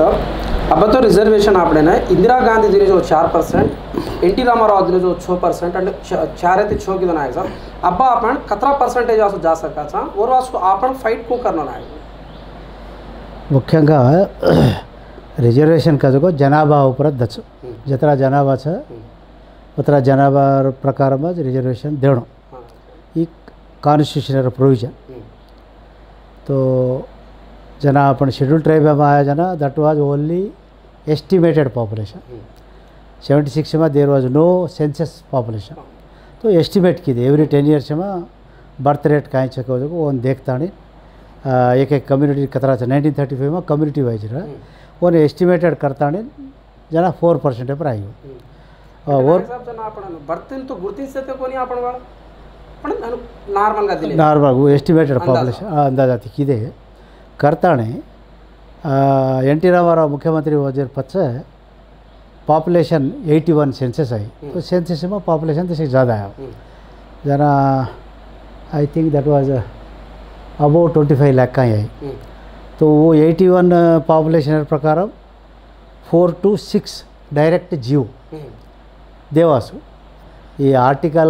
Sir अब तो reservation आपने ना इंदिरा गांधी जी ने जो 4%, एन टी रामाराव जी ने जो 6% అంటే 4 అయితే 6 कितना है सर अब अपन कितना परसेंटेज आसो जा सकता था और वासो अपन फाइट को करना है ముఖ్యంగా రిజర్వేషన్ కదకు జనాభా ఉపర దచ్చు జతరా జనాభా छ उतरा जनाभा प्रकार रिजर्वेशन देना ई कॉन्स्टिट्यूशनल प्रोविजन तो जना अपन शेड्यूल ट्राइब में आया जना that was only estimated population 76 में there was no census population तो एस्टिमेट की एवरी 10 years में बर्थ रेट कहीं चको वो देखता नहीं एक एक कम्युनिटी कतरा 1935 में कम्युनिटी वाइज रहा वो एस्टिमेटेड करता नहीं जना 4% पर आई और बर्थ तो गुर्तिंचते कोनी आपण वाला पण नार्मल గా दिले नार्मल वो एस्टिमेटेड पॉपुलेशन अंदाजा किदे करताने एन टी रामाराव मुख्यमंत्री वजह पच्च पॉपुलेशन 81 सेंसस आई तो सेंसस में पॉपुलेशन तो ज़्यादा है जना I think that was about 25 lakh का आई तो वो 81 पॉपुलेशन प्रकार 4 to 6 डायरेक्ट जीव देवासु ये आर्टिकल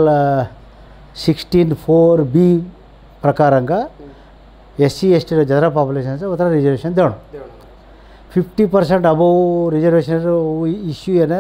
16(4)(b प्रकाరంగా SC ST जनरल पॉपुलेशन से उतना रिजर्वेशन देना 50% अबव रिजर्वेशन इश्यू है ना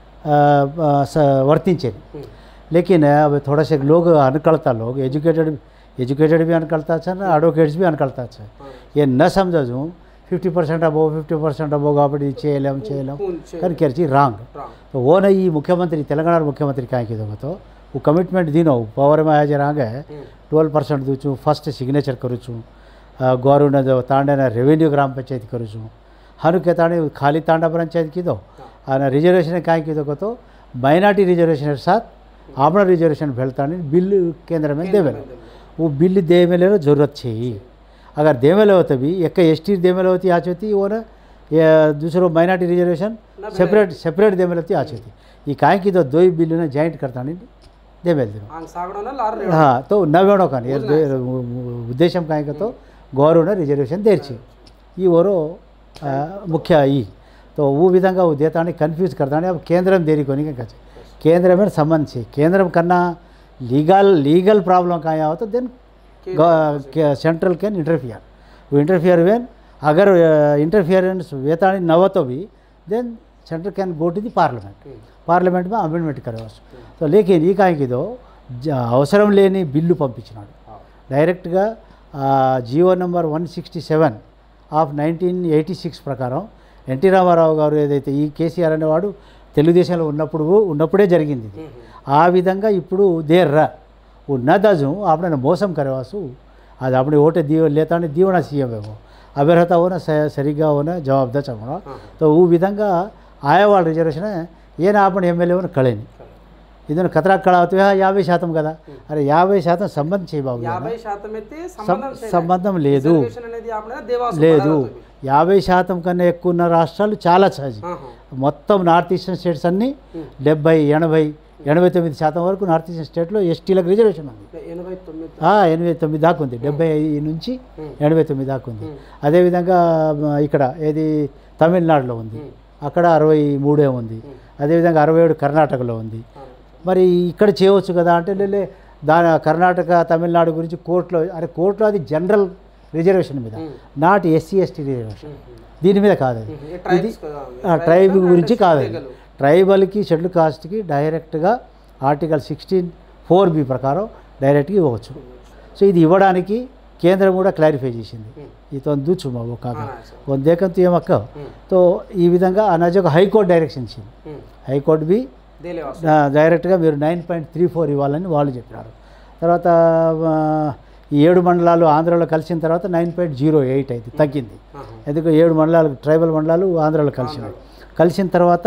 वर्तिंचे लेकिन अब थोड़ा से लोग अनकलता लोग एजुकेटेड भी अनकलता अच्छा ना एडवोकेट्स भी अनकलता अच्छा ये न समझू 50% अबव 50% अबव కాబట్టి చేయలేం కానీ కేర్చి రాంగ్ तो वो नहीं मुख्यमंत्री तेलंगाना मुख्यमंत्री कहीं की तो वो कमिटमेंट दीनो पावर में आया जरा आगे 12% दूचू फर्स्ट सिग्नेचर करूँ गौरव जो तांडे रेवेन्यू ग्राम पंचायत करूँ हनु के तांडे खाली तांडा पंचायत की दो रिजर्वेशन कहीं की तो माइनॉरिटी रिजर्वेशन के साथ आपना रिजर्वेशन भेलता बिल केंद्र में देवे वो बिल दे मेले जरूरत चाहिए अगर दे मेले होते भी एक ST दे मेले होती आज होती वो ना ये दूसरों माइनॉरिटी रिजर्वेशन सेपरेट दे मेले होती आज होती ये कहीं की तो दो ही बिल ने जॉइंट करता नहीं दे मेल हाँ तो न वेणो का उद्देश्य कहीं का तो गौरव ने रिजर्वेशन देर्ची ये वो मुख्य ई तो वो विधंगा वो देता नहीं कन्फ्यूज करता नहीं अब केंद्र में देरी को नहीं कहते केंद्र में संबंध से केंद्र करना लीगल प्रॉब्लम कहीं आओ तो देन सेंट्रल कैन इंटरफियर वो इंटरफियर वेन अगर इंटरफियरेंस वेता न हो तो भी then central can go to the parliament में अमेंडमेंट करे तो लेकिन ये कहीं की दो अवसरम लेनी बिल्लु पंपिंचिनाडु డైరెక్ట్గా జీవో నెంబర్ 167 ఆఫ్ 1986 ప్రకారం ఎన్టీ రామారావు గారు ఏదైతే ఈ కేసీఆర్ అనేవాడు తెలుగుదేశంలో ఉన్నప్పుడే జరిగింది ఇది ఆ విధంగా ఇప్పుడు దేర్రా ఉన్న दजू आपने मौसम करेवासु आज अपने वोटे दियो लेता दीवना सीएम है वो अभ्यर्हता होना सरिग्गा होना जवाबदार चमड़ा तो वो विधंगा आया वाल रिजर्वेशन ये ना अपन MLA कलेनी इधर कतरा कड़ाते 50% కదా अरे 50% संबंध चाहिए बाबू 50% संबंधం లేదు లేదు 50% కన్నా ఎక్కువ ఉన్న రాష్ట్రాలు చాలా సహజం మొత్తం నార్త్ ఈస్టర్న్ స్టేట్స్ అన్ని 70 80 89% వరకు నార్త్ ఈస్టర్న్ స్టేట్లో ఎస్టీలకు రిజర్వేషన్ ఉంది 89 దాకా ఉంది 75 నుంచి 89 దాకా ఉంది అదేవిధంగా ఇక్కడ ఏది తమిళనాడులో ఉంది అక్కడ 63 ఉంది అదేవిధంగా 67 కర్ణాటకలో ఉంది మరి ఇక్కడ చేయవచ్చు కదా అంటే లేలే దాని కర్ణాటక తమిళనాడు గురించి కోర్టులో అరే కోర్టులో అది జనరల్ రిజర్వేషన్ మీద నాట్ SC ST రిజర్వేషన్ దీని మీద కాదు ఇది ట్రైబ్ గురించి కాదు ట్రైబల్కి షెడ్యూల్ కాస్ట్కి డైరెక్ట్గా ఆర్టికల్ 16(4)(b) ప్రకారం డైరెక్ట్గా ఇవ్వచ్చు సో ఇది ఇవ్వడానికి కేంద్రం కూడా క్లారిఫై చేసింది ఈతో దూచు మా ఒక దేకంతో ఏమక్క तो ఈ విధంగా అనజక హైకోర్టు డైరెక్షన్ ఇచ్చింది హైకోర్టు బి డైరెక్ట్గా మీరు 9.34 ఇవ్వాలని వాళ్ళు చెప్పారు తర్వాత ఈ 7 మండలాలు ఆంధ్రాలో కలిసిన తర్వాత 9.08 అయితే తగ్గింది ఎందుకంటే 7 మండలాలు ట్రైబల్ మండలాలు ఆంధ్రాలో కలిసిన తర్వాత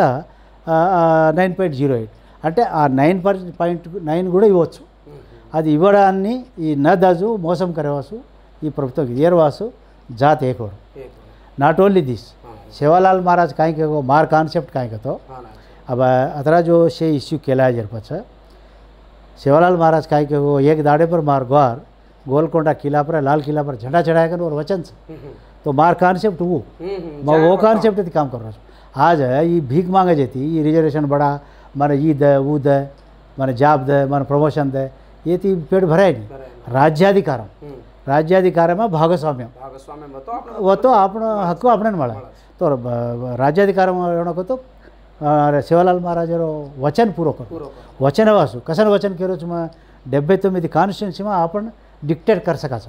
9.08 అంటే ఆ 9.9 కూడా ఇవ్వచ్చు అది ఇవ్వడాన్ని ఈ నదజు మోసం కరేవాసు ఈ ప్రభుత్వం ఏర్వాసు జాత్ ఏకోడు not only this Sevalal Maharaj कहीं के मार कॉन्सेप्ट कहीं का तो अब अतरा जो से इश्यू केला जरपचा सेवालाल महाराज कहीं के एक दाड़े पर मार ग्वार गोलकोंडा किला पर लाल किला पर झंडा चढ़ाया कर और वचन से तो मार कॉन्सेप्ट वो मैं वो कॉन्सेप्ट थी काम कर रहा हूँ आज ये भीख मांगे जेती ये रिजर्वेशन बढ़ा माने ये दे वो दे माने जॉब दे माने प्रमोशन दे ये थी पेट भराय नहीं राज्याधिकार में भागस्वाम्य वो तो आपण हक्कु आपने मळा तो राज्याधिकार तो शिवलाल महाराजरो वचन पूरो करो वचन वासु कसन वचन केरो छुमा 79 కాన్స్టిట్యున్సీ में आपण डिक्टेट कर सकाचा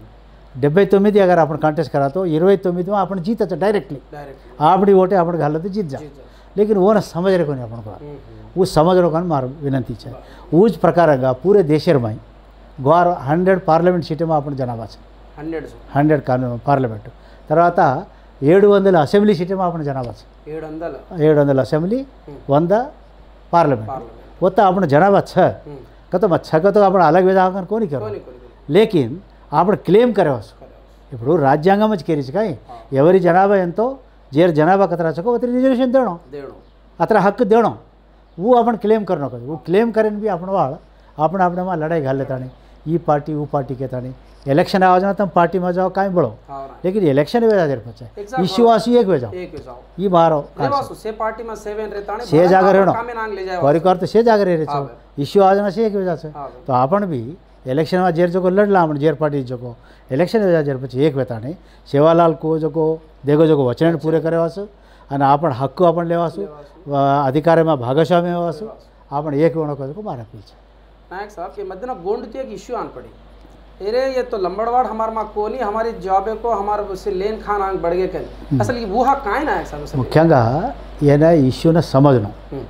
79 अगर आपण कांटेस्ट करा तो 29 में आपण जीतच डायरेक्टली आपड़ी वोटे आपण घालो तो जीत जा लेकिन वो ना समझ रहे कोनी आपण को वो समझ रो कोनी मार विनंती छे उज प्रकारंगा पूरे देशर में गोर 100 पार्लमेंट सीट में आपण जनाबा छे 100 कानून पार्लमेंट తర్వాత 700 असेंब्ली सीट में आपण जनाबा छे 700 असेंब्ली 100 पार्लमेंट वो तो आपण जनाबा छे तो छः तो आप अलग विधान कोनी करो लेकिन आप क्लेम करे इपड़ राज्यांगम केरी कहीं एवरी जनाभा एंतो जेर जनाभा कतरा चको अतरी रिजर्वेशन देणो अतर हक्क देणो वो अपन क्लेम करनो करो वो क्लेम करें भी आपण वाल आपण अपने में लड़ाई घाल लेता नहीं ये पार्टी वो पार्टी कहता नहीं इलेक्शन आवाज ना तुम पार्टी में जाओ कहीं बढ़ो लेकिन इलेक्शन वे जाकर पचे इश्यू आसू एक वे जाओ ये मारो से पार्टी में सेवन रहता नहीं से जाकर रहनो परिकर तो से जाकर रहे छो इश्यू आज ना से एक वजह से तो आपण भी इलेक्शन में जेर जो लड़ला आपण जेर पार्टी जो इलेक्शन वजह जेर पछी एक वेता नहीं सेवालाल को जो देखो जो वचन पूरे करे वासु અને आपण हक्क आपण लेवासु अधिकार में भागस्वामी होवासु आपण एक वणो को मारा पीछे नायक साहब के मध्य ना गोंड थी एक इश्यू आन पड़ी अरे ये तो लंबड़वाड़ हमार माँ को नहीं हमारी जॉब को हमारे उससे लेन खान आंग बढ़ गए कल असल ये वो हक काहे नायक साहब मुख्యంగా ये ना इश्यू ना समझनो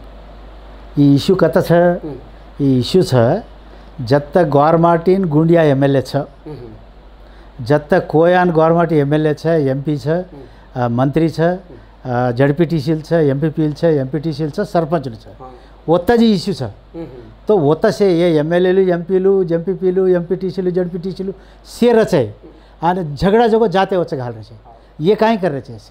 ये इश्यू कत छे ये इश्यू छे जब तक गौरमाटीन गुंडिया एमएलए छे जब तक कोयान गौरमाटी एमएलए छे एमपी छे मंत्री छे जडपीटीसील छे एमपीपील छे एमपीटीसील छे सरपंच छे ओत्ता जी इश्यू छे तो ओत्ता से ये एमएलएलू एमपीलू एमपीपीलू एमपीटीसीलू जडपीटीसीलू से रचे आने झगड़ा जो जाते वच्चे घाल रहे ये काई कर रहे ऐसे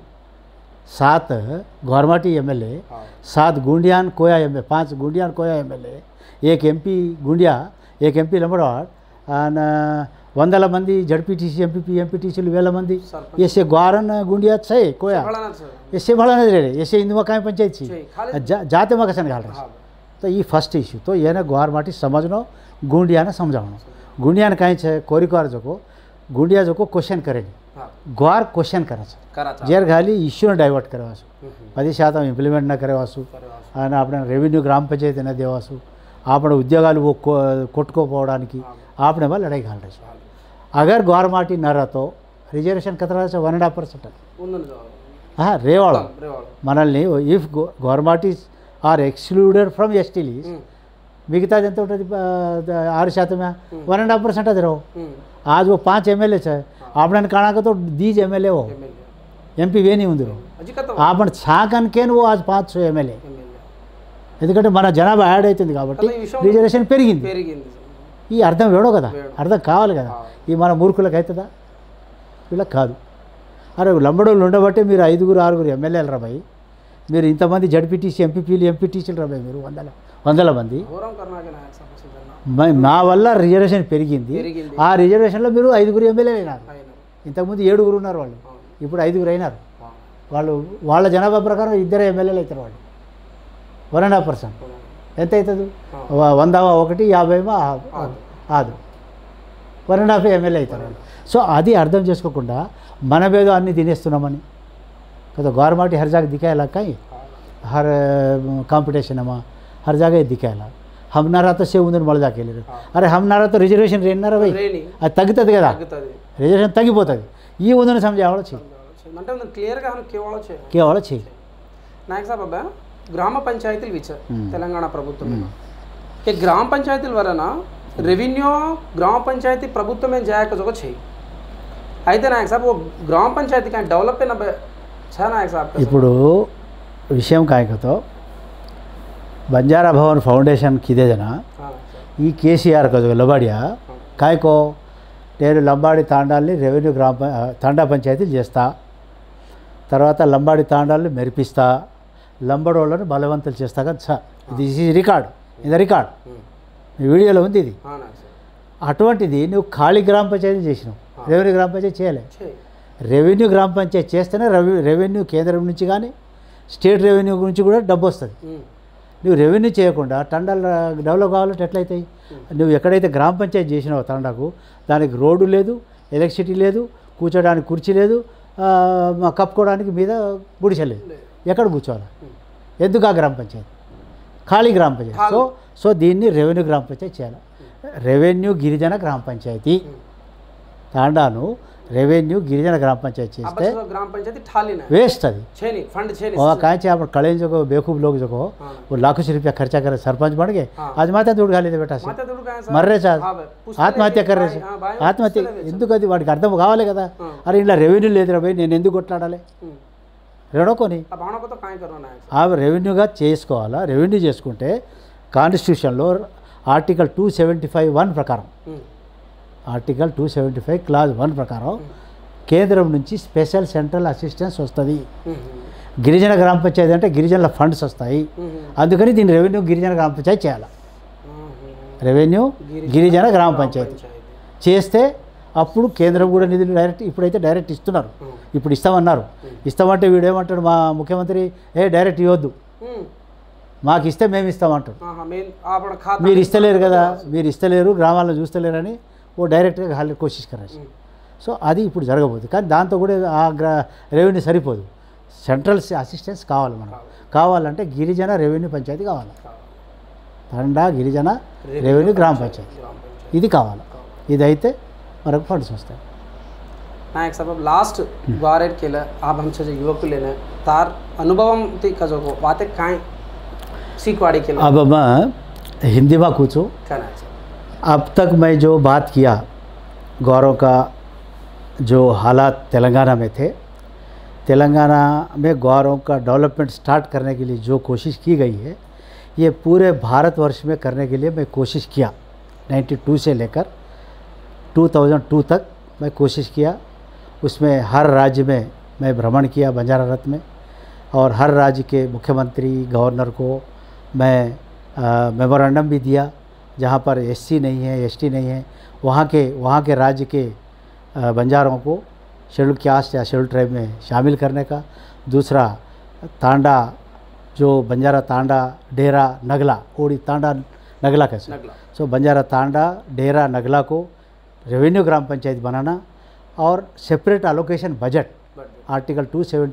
7 गौरमाटी एमएलए 7 गुंडियान कोया एमएलए 5 गुंडियान कोया एमएलए एक एमपी गुंडिया एक एमपी लंबड़वाड़ आने 100 मंदी जडपीटीसी एमपीपी एमपीटीसी वेल मंदी ऐसे ग्वारन गुंडिया छे कोया ऐसे भला नहीं रहे ऐसे इंदुमा काई पंचायत छी जाते में कसन घाल रहे तो ये फर्स्ट इश्यू तो ये ना गौरमाटी समझनो गुंडिया ने समझावनो गुंडिया ने कहीं छे कोरिकोर जो गुंडिया जो क्वेश्चन करे गौर क्वेश्चन करे जेर खाली इश्यू ने डाइवर्ट करवासु 10% इंप्लीमेंट न करवासु અને આપણે રેવન્યુ ગ્રામ પંચાયત ને દેવાસુ આપણે ઉદ્યોગાలు वो కొట్టుకోపోవడానికి આપણે માં લડાઈ ઘાલ રહીશું अगर गौरमाटी न रहतो रिजर्वेशन कतरा 1.5% हाँ रेवाड़ो मनल्नी if Gormati are excluded from ST list मिगता जन तो 6% में 1.5% रहो आज वो 5 एमएलए है आपने काणा को तो 10 एमएलए हो एमपी वे नहीं उंदरो आपण छाकन केन वो आज 500 एमएलए ఎందుకంటే మన జనాభా యాడ్ అవుతుంది కాబట్టి రిజర్వేషన్ పెరిగింది ఈ అర్థం వేడో కదా అర్థం కావాలి కదా ఈ మన మూర్ఖులకు అవుతుందా వీళ్ళకి కాదు అరే లంబడోళ్ళు ఉండబట్టే మీరు 5-6 ఎమ్మెల్యేలు రాబాయి మీరు ఇంతమంది జడ్పీటీసీ ఎంపీపీలు ఎంపీటీసీలు రాబాయి మీరు వందల మంది మా వల్ల రిజర్వేషన్ పెరిగింది ఆ రిజర్వేషన్లో మీరు 5 ఎమ్మెల్యేలు అయినారు ఇంతకుముందు 7 ఉన్నారు వాళ్ళు ఇప్పుడు 5 అయినారు వాళ్ళు వాళ్ళ జనాభా ప్రకారం 2 ఎమ్మెల్యేలు అవుతారు వాళ్ళు 1.5% ఎంత అవుతుంది 100 ఆదు 1.5 ఎమ్మెల్యే అవుతారు సో అది అర్థం చేసుకోకుండా మనమేదో అన్ని తినేస్తున్నామని కదా गौरमाटी हर जगह दिखाएला कहीं हर कंपटीशन में हर जगह दिखाएला हम नारा तो से उंदर मळ जाके अरे हम नारा तो रिजर्वेशन रेनारा भाई అది తగ్గుతది కదా రిజర్వేషన్ తగ్గిపోతది ఈ ఉందని సమజావడం చే అంటే క్లియర్ గా మనం కేవలం చే నాయక్ సాబ్ అబ్బా గ్రామ పంచాయతీలు విచ తెలంగాణ ప్రభుత్వం ఈ గ్రామ పంచాయతీల వలన రెవెన్యూ గ్రామ పంచాయతీ ప్రభుత్వమే జాయక జొక చేయి అయితే నాయక్ సాబ్ वो గ్రామ పంచాయతీ का डेवलप అయిన छा नायक साहब ఇప్పుడు విషయం కాయకతో बंजारा भवन फाउंडेशन किदे जना ఈ కేసీఆర్ का जो लबाड़िया కాయకో నేను లంబాడి తాండాల్ని రెవెన్యూ గ్రామ తాండా పంచాయతీలు చేస్తా తర్వాత లంబాడి తాండాల్ని మెరిపిస్తా లంబడోళ్ళను బలవంతులు చేస్తా కదా దిస్ ఈజ్ రికార్డ్ ఇది రికార్డ్ ఈ వీడియోలో ఉంది ఇది అటువంటిది నువ్వు ఖాళీ గ్రామ పంచాయతీ చేసినావు రెవెన్యూ గ్రామ పంచాయతీ చేయలే రెవెన్యూ గ్రామ పంచాయతీ చేస్తేనే రెవెన్యూ కేంద్రం నుంచి కానీ స్టేట్ రెవెన్యూ నుంచి కూడా డబ్బు వస్తుంది. నువ్వు రెవెన్యూ చేయకుండా తండాలు డెవలప్ కావాలంటే ఎట్లయితాయి? నువ్వు ఎక్కడైతే గ్రామ పంచాయతీ చేసినావు తండాకు, దానికి రోడ్డు లేదు, ఎలక్ట్రిసిటీ లేదు, కూర్చోడానికి కుర్చీ లేదు, కప్పుకోవడానికి మీద గుడిసె లేదు, ఎక్కడ కూర్చోవాలి? ఎందుకు ఆ గ్రామ పంచాయతీ? ఖాళీ గ్రామ పంచాయతీ. సో దీన్ని రెవెన్యూ గ్రామ పంచాయతీ చేయాలి. రెవెన్యూ గిరిజన గ్రామ పంచాయతీ తాండాను रेवेन्यू गिरिजन ग्राम पंचायत चेस्ते ग्राम पंचायत ठाली ना वेस्ट अभी छेनी फंड छेनी और कहाँ से आप कड़े जो बेवकूफ़ लोग जो को वो लाखों रुपया खर्चा कर सरपंच बन गए, आज माता दूर खा लेते बेटा से मर रहे साथ आत्महत्या कर रहे आत्महत्या ఎందుకు అది వాడికి అర్థం కావాలి కదా. అరే ఇలా రెవెన్యూ లేదురా భయ్, నేను ఎందుకు కొట్లాడాలి? రెడోకొని ఆ రెవెన్యూగా చేసుకోవాలా. రెవెన్యూ చేసుకుంటే కాన్స్టిట్యూషన్లో ఆర్టికల్ 275(1) ప్రకారం, ఆర్టికల్ 275 క్లాజ్ 1 ప్రకారం కేంద్రం నుంచి స్పెషల్ సెంట్రల్ అసిస్టెన్స్ వస్తుంది. గిరిజన గ్రామ పంచాయతీ అంటే గిరిజనుల ఫండ్స్ వస్తాయి, అందుకని దీన్ని రెవెన్యూ గిరిజన గ్రామ పంచాయతీ చేయాలి. రెవెన్యూ గిరిజన గ్రామ పంచాయతీ చేస్తే అప్పుడు కేంద్రం కూడా నిధులు డైరెక్ట్, ఇప్పుడైతే డైరెక్ట్ ఇస్తున్నారు, ఇప్పుడు ఇస్తామన్నారు. ఇస్తామంటే వీడేమంటాడు మా ముఖ్యమంత్రి, డైరెక్ట్ ఇవ్వద్దు, మాకు ఇస్తే మేము ఇస్తామంటాడు. మీరు ఇస్తలేరు కదా, మీరు ఇస్తలేరు, గ్రామాలను చూస్తలేరని ఓ డైరెక్ట్గా హాలి కోషిష్ కరారు. సో అది ఇప్పుడు జరగబోతుంది. కానీ దాంతో కూడా ఆ రెవెన్యూ సరిపోదు, సెంట్రల్ అసిస్టెన్స్ కావాలి. మనం కావాలంటే గిరిజన రెవెన్యూ పంచాయతీ కావాలి, తండా గిరిజన రెవెన్యూ గ్రామ పంచాయతీ ఇది కావాలి. इधर मरक फंड्स होता है ना. एक सब लास्ट बारेट केलं आप हमसे जो युवक लेने तार अनुभव ती कजो को बातें काय सीखवाड़ी केलं. अब मैं हिंदी में पूछूं. अब तक मैं जो बात किया गौरव का जो हालात तेलंगाना में थे, तेलंगाना में गौरव का डेवलपमेंट स्टार्ट करने के लिए जो कोशिश की गई है, ये पूरे भारतवर्ष में करने के लिए मैं कोशिश किया. 92 से लेकर 2002 तक मैं कोशिश किया. उसमें हर राज्य में मैं भ्रमण किया बंजारा रथ में, और हर राज्य के मुख्यमंत्री गवर्नर को मैं मेमोरेंडम भी दिया. जहाँ पर एससी नहीं है, एसटी नहीं है, वहाँ के राज्य के बंजारों को शेड्यूल कास्ट या शेड्यूल ट्राइब में शामिल करने का. दूसरा तांडा जो बंजारा तांडा डेरा नगला ओडी तांडा नगला कैसे, सो बंजारा तांडा डेरा नगला को रेवेन्यू ग्राम पंचायत बनाना और सेपरेट अलोकेशन बजट आर्टिकल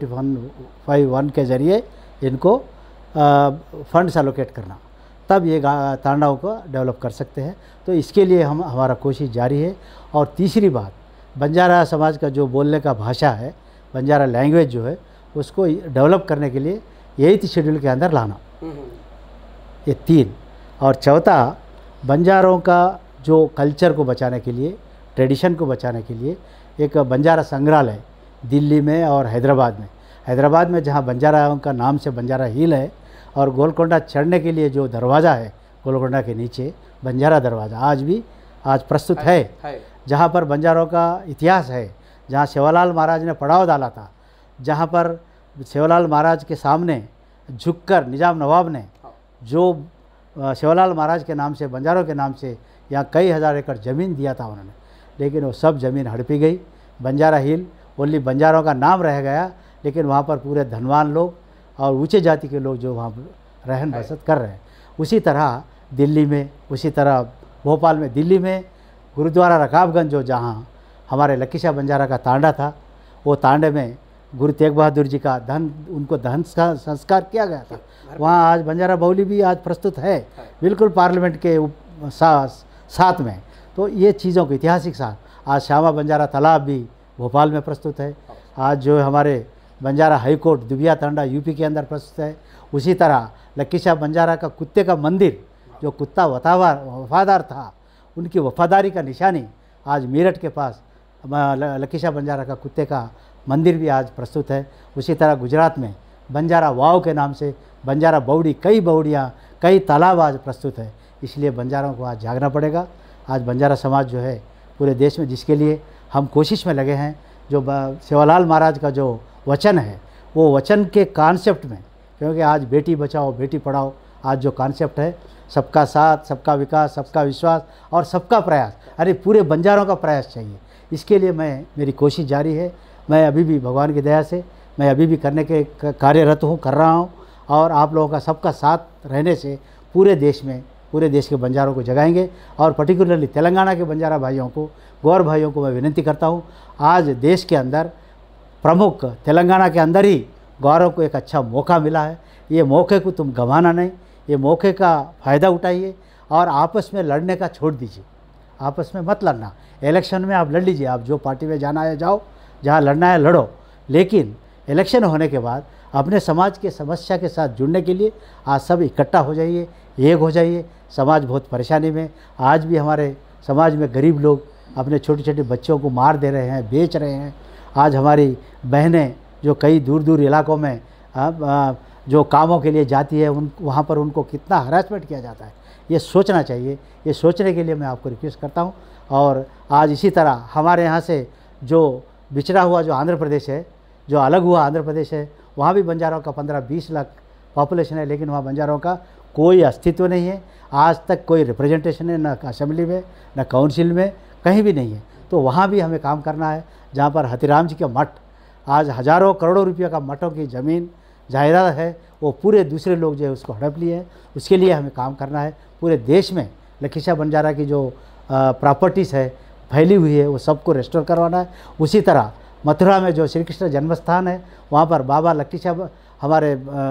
275(1) के ज़रिए इनको फंड्स अलोकेट करना, तब ये तांडाओं को डेवलप कर सकते हैं. तो इसके लिए हमारा कोशिश जारी है. और तीसरी बात, बंजारा समाज का जो बोलने का भाषा है, बंजारा लैंग्वेज जो है, उसको डेवलप करने के लिए 8th शेड्यूल के अंदर लाना, ये 3. और चौथा, बंजारों का जो कल्चर को बचाने के लिए, ट्रेडिशन को बचाने के लिए एक बंजारा संग्रहालय दिल्ली में और हैदराबाद में जहाँ बंजाराओं का नाम से बंजारा हिल है, और गोलकोंडा चढ़ने के लिए जो दरवाज़ा है गोलकोंडा के नीचे बंजारा दरवाज़ा आज प्रस्तुत है, जहाँ पर बंजारों का इतिहास है, जहाँ सेवालाल महाराज ने पड़ाव डाला था, जहाँ पर सेवालाल महाराज के सामने झुककर निजाम नवाब ने जो सेवालाल महाराज के नाम से बंजारों के नाम से यहाँ कई हज़ार एकड़ ज़मीन दिया था उन्होंने, लेकिन वो सब ज़मीन हड़पी गई. बंजारा हिल ओनली बंजारों का नाम रह गया, लेकिन वहाँ पर पूरे धनवान लोग और ऊंचे जाति के लोग जो वहाँ रहन बसत कर रहे हैं. उसी तरह दिल्ली में, उसी तरह भोपाल में, दिल्ली में गुरुद्वारा रकाबगंज जो जहाँ हमारे लकी शाह बंजारा का तांडा था, वो तांडे में गुरु तेग बहादुर जी का उनको दहन संस्कार किया गया था. वहाँ आज बंजारा बाउली भी आज प्रस्तुत है, बिल्कुल पार्लियामेंट के साथ में. तो ये चीज़ों को ऐतिहासिक साथ, आज श्यामा बंजारा तालाब भी भोपाल में प्रस्तुत है. आज जो हमारे बंजारा हाई कोर्ट दुबिया तांडा यूपी के अंदर प्रस्तुत है. उसी तरह लकी शाह बंजारा का कुत्ते का मंदिर, जो कुत्ता वफादार था, उनकी वफादारी का निशानी आज मेरठ के पास लकी शाह बंजारा का कुत्ते का मंदिर भी आज प्रस्तुत है. उसी तरह गुजरात में बंजारा वाव के नाम से बंजारा बावड़ी, कई बावड़ियाँ, कई तालाब आज प्रस्तुत है. इसलिए बंजारों को आज जागना पड़ेगा. आज बंजारा समाज जो है पूरे देश में, जिसके लिए हम कोशिश में लगे हैं, जो सेवालाल महाराज का जो वचन है, वो वचन के कॉन्सेप्ट में, क्योंकि आज बेटी बचाओ बेटी पढ़ाओ आज जो कॉन्सेप्ट है, सबका साथ, सबका विकास, सबका विश्वास और सबका प्रयास, अरे पूरे बंजारों का प्रयास चाहिए. इसके लिए मेरी कोशिश जारी है. मैं अभी भी भगवान की दया से मैं अभी भी करने के कार्यरत हूँ, कर रहा हूँ। और आप लोगों का सबका साथ रहने से पूरे देश के बंजारों को जगाएंगे। और पर्टिकुलरली तेलंगाना के बंजारा भाइयों को, गौर भाइयों को मैं विनती करता हूँ, आज देश के अंदर प्रमुख तेलंगाना के अंदर ही गौरों को एक अच्छा मौका मिला है। ये मौके को तुम गंवाना नहीं, ये मौके का फ़ायदा उठाइए और आपस में लड़ने का छोड़ दीजिए। आपस में मत लड़ना, इलेक्शन में आप लड़ लीजिए, आप जो पार्टी में जाना है जाओ, जहाँ लड़ना है लड़ो, लेकिन इलेक्शन होने के बाद अपने समाज के समस्या के साथ जुड़ने के लिए आज सब इकट्ठा हो जाइए, एक हो जाइए। समाज बहुत परेशानी में, आज भी हमारे समाज में गरीब लोग अपने छोटे छोटे बच्चों को मार दे रहे हैं, बेच रहे हैं। आज हमारी बहनें जो कई दूर दूर इलाकों में जो कामों के लिए जाती है, वहाँ पर उनको कितना हरासमेंट किया जाता है, ये सोचना चाहिए। ये सोचने के लिए मैं आपको रिक्वेस्ट करता हूँ। और आज इसी तरह हमारे यहाँ से जो बिछड़ा हुआ जो आंध्र प्रदेश है, जो अलग हुआ आंध्र प्रदेश है, वहाँ भी बंजारों का 15-20 लाख पॉपुलेशन है, लेकिन वहाँ बंजारों का कोई अस्तित्व नहीं है। आज तक कोई रिप्रेजेंटेशन है, न असेंबली में, न काउंसिल में, कहीं भी नहीं है। तो वहाँ भी हमें काम करना है। जहाँ पर हथीराम जी का मठ, आज हज़ारों करोड़ों रुपये का मठों की ज़मीन जायदाद है, वो पूरे दूसरे लोग जो है उसको हड़प लिए हैं। उसके लिए हमें काम करना है। पूरे देश में लखीशा बंजारा की जो प्रॉपर्टीज़ है फैली हुई है, वो सबको रेस्टोर करवाना है। उसी तरह मथुरा में जो श्री कृष्ण जन्मस्थान है, वहाँ पर बाबा लखीशा हमारे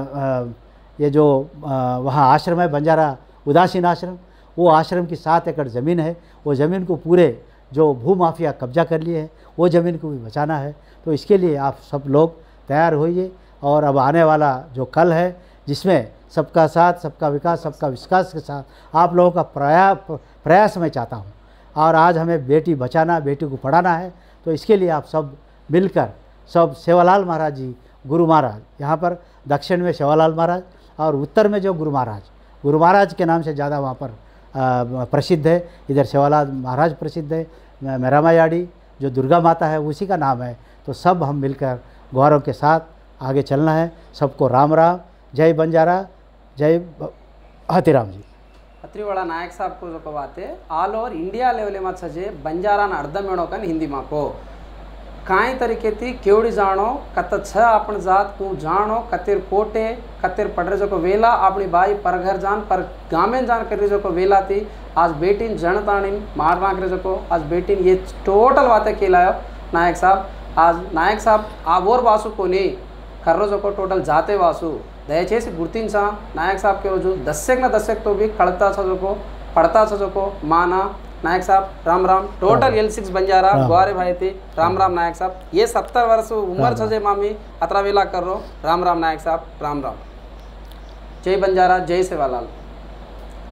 ये जो वहाँ आश्रम है बंजारा उदासीन आश्रम, वो आश्रम की 7 एकड़ ज़मीन है। वो ज़मीन को पूरे जो भूमाफिया कब्जा कर लिए हैं, वो ज़मीन को भी बचाना है। तो इसके लिए आप सब लोग तैयार होइए। और अब आने वाला जो कल है, जिसमें सबका साथ, सबका विकास, सबका विश्वास के साथ आप लोगों का प्रयास मैं चाहता हूँ। और आज हमें बेटी बचाना, बेटी को पढ़ाना है। तो इसके लिए आप सब मिलकर, सब सेवालाल महाराज जी, गुरु महाराज, यहाँ पर दक्षिण में सेवालाल महाराज और उत्तर में जो गुरु महाराज के नाम से ज़्यादा वहाँ पर प्रसिद्ध है। इधर सेवालाल महाराज प्रसिद्ध है, मेरामायाड़ी जो दुर्गा माता है उसी का नाम है। तो सब हम मिलकर गौरव के साथ आगे चलना है। सबको राम राम, जय बंजारा, जय हथीराम जी। अत्रिवाड़ा नायक साहब को जो बातें ऑल ओवर इंडिया लेवल में सजे बंजारा ना अर्धम मेणो कन हिंदी में को काई तरीके थी केवड़ी जानो कत छ अपन जात को जानो कतिर कोटे कतिर पढ़रे जो को वेला अपनी बाई पर घर जान पर गामें जान कर जो को वेला थी। आज बेटीन जन ताणीन मार नाक जो को आज बेटीन ये टोटल बातें केलायो नायक साहब। आज नायक साहब आबोर वासु को नहीं कर्रो जो को टोटल जाते वासु దయచేసి గుర్తించా नायक साहब के जो दशक तो भी कड़ता छ जो को पढ़ता छ जो को माना नायक साहब राम राम। टोटल L6 बंजारा ग्वारे भाई थी राम राम नायक साहब। ये 70 वर्ष उम्र छ जे मामी अतरा वेला कर रो राम राम नायक साहब राम राम। जय बंजारा, जय सेवालाल।